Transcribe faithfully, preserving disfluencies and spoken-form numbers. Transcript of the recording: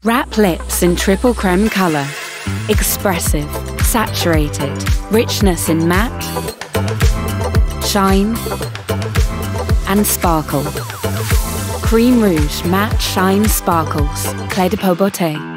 Wrap lips in triple crème color. Expressive, saturated, richness in matte, shine, and sparkle. Cream Rouge Matte Shine Sparkles. Clé de Peau Beauté.